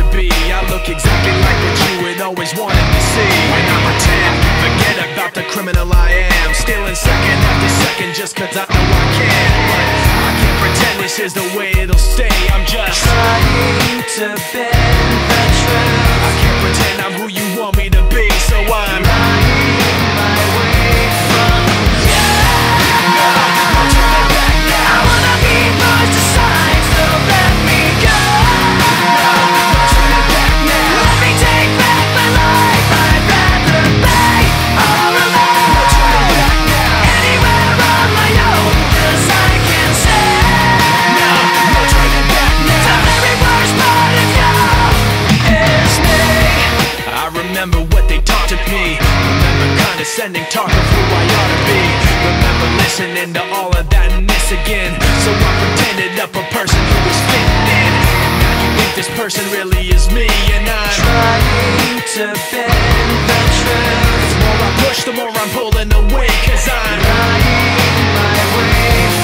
be. I look exactly like what you had always wanted to see. When I pretend, forget about the criminal I am, stealing second after second just cause I know I can. But I can't pretend this is the way it'll stay. I'm just trying to bend the truth. I can't pretend I'm who you want me to be, so I'm lying my way from you. No turning back now. I wanna be forced aside, so let me go. No turning back now. Let me take back my life. I'd rather play all alone. No turning back now. Anywhere on my own, 'cause I can say No turning back now. the very worst part of you is me. I remember what they taught to me. Remember condescending talk of who I ought to be. Remember listening to all of that and this again. So I pretended up a person who was fitting in. And now you think this person really is me, and I'm Trying to bend the truth. the more I push, the more I'm pulling away, 'cause I'm Lying my way